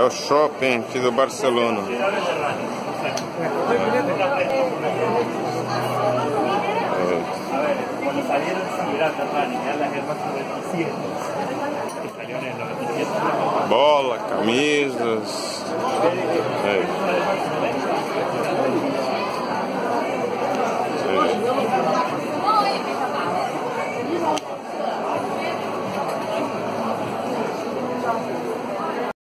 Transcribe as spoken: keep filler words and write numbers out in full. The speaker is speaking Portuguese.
o shopping aqui do Barcelona. Bola, camisas. É.